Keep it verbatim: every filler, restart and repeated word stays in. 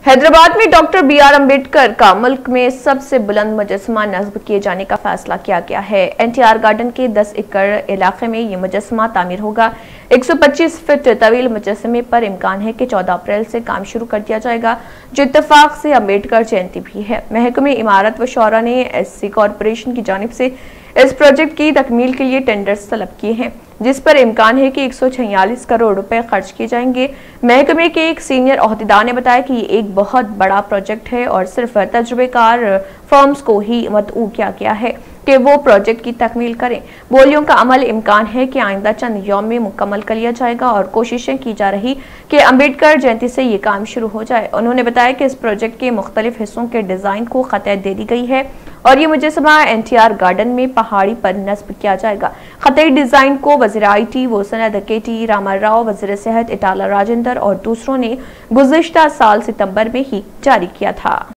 हैदराबाद में doctor B are Ambedkar का मुल्क में सबसे बुलंद मुजस्समा नस्ब किए जाने का फैसला किया गया है। एन टी आर गार्डन के दस एकड़ इलाके में ये मुजस्समा तामीर होगा। एक सौ पच्चीस फीट तवील मुजस्समे पर इम्कान है कि चौदह अप्रैल से काम शुरू कर दिया जाएगा, जो इत्तेफाक से अम्बेडकर जयंती भी है। महकमे इमारत व शौरा ने एस सी कॉरपोरेशन की जानिब से इस प्रोजेक्ट की तकमील के लिए टेंडर्स तलब किए हैं, जिस पर इम्कान है कि एक सौ छियालीस करोड़ रुपए खर्च किए जाएंगे। महकमे के एक सीनियर ओहदेदार ने बताया कि ये एक बहुत बड़ा प्रोजेक्ट है और सिर्फ तजुर्बेकार फर्म्स को ही मदऊ किया गया है कि वो प्रोजेक्ट की तकमील करें। बोलियों का अमल इम्कान है कि आइंदा चंद यौम में मुकम्मल कर लिया जाएगा और कोशिशें की जा रही कि अम्बेडकर जयंती से ये काम शुरू हो जाए। उन्होंने बताया कि इस प्रोजेक्ट के मुख्तलिफ हिस्सों के डिजाइन को खत दे दी गई है और ये मुजस्समा एन टी आर गार्डन में पहाड़ी पर नस्ब किया जाएगा। खतई डिजाइन को वज़ीर आई टी वो सनद के टी रामा राव, वज़ीर सेहत इटाला राजेंद्र और दूसरों ने गुज़िश्ता साल सितंबर में ही जारी किया था।